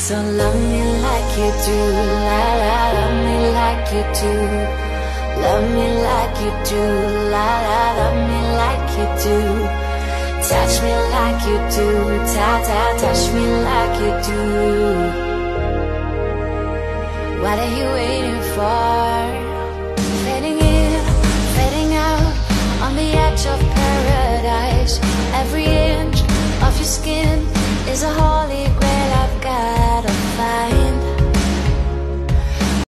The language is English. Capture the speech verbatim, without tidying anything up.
So love me like you do, la la, love me like you do. Love me like you do, la la, love me like you do. Touch me like you do, ta ta, touch me like you do. What are you waiting for? Fading in, fading out, on the edge of